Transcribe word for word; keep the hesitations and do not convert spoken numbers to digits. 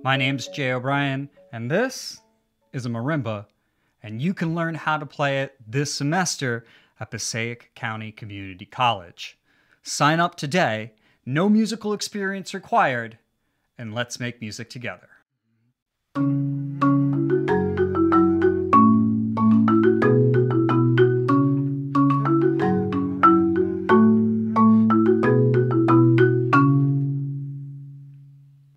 My name's Jay O'Brien, and this is a marimba, and you can learn how to play it this semester at Passaic County Community College. Sign up today, no musical experience required, and let's make music together.